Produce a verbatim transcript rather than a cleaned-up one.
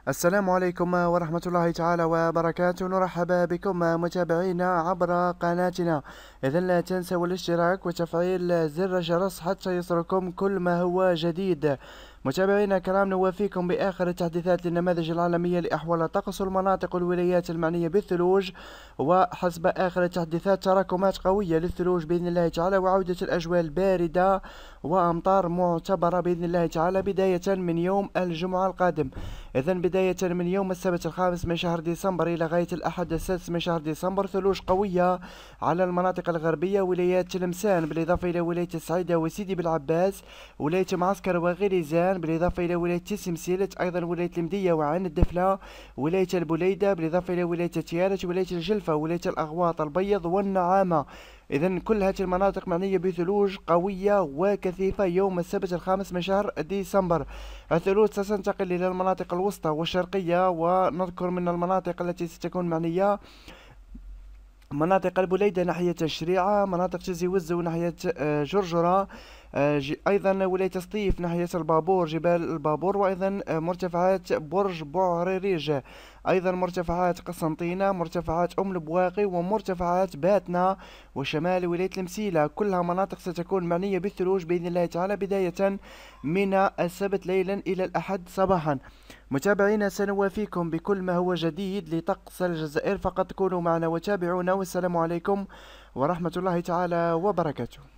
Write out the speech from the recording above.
السلام عليكم ورحمة الله تعالى وبركاته. نرحب بكم متابعينا عبر قناتنا. إذا لا تنسوا الاشتراك وتفعيل زر الجرس حتى يصلكم كل ما هو جديد. متابعينا الكرام، نوافيكم بآخر التحديثات للنماذج العالمية لأحوال الطقس والمناطق والولايات المعنية بالثلوج، وحسب آخر التحديثات تراكمات قوية للثلوج بإذن الله تعالى، وعودة الأجواء الباردة وأمطار معتبرة بإذن الله تعالى بداية من يوم الجمعة القادم. إذا بداية من يوم السبت الخامس من شهر ديسمبر إلى غاية الأحد السادس من شهر ديسمبر، ثلوج قوية على المناطق الغربية، ولايات تلمسان بالإضافة إلى ولاية الصعيدة وسيدي بالعباس، ولاية معسكر وغليزان بالإضافة إلى ولاية تسمسيلت، أيضا ولاية المدية وعين الدفلة، ولاية البليدة بالإضافة إلى ولاية تيارت، ولاية الجلفة، ولاية الأغواط، البيض والنعامة. إذا كل هذه المناطق معنية بثلوج قوية وكثيفة يوم السبت الخامس من شهر ديسمبر. الثلوج ستنتقل إلى المناطق الوسطى والشرقية، ونذكر من المناطق التي ستكون معنية مناطق البليدة ناحية الشريعة، مناطق جزي وزو ناحية آه، جرجرة، آه، أيضا ولاية سطيف ناحية البابور، جبال البابور، وأيضا آه، مرتفعات برج بوعريريج، أيضا مرتفعات قسنطينة، مرتفعات أم البواقي، ومرتفعات باتنا، وشمال ولاية المسيلة. كلها مناطق ستكون معنية بالثلوج بإذن الله تعالى بداية من السبت ليلا إلى الأحد صباحا. متابعينا، سنوافيكم بكل ما هو جديد لطقس الجزائر، فقط كونوا معنا وتابعونا، والسلام عليكم ورحمة الله تعالى وبركاته.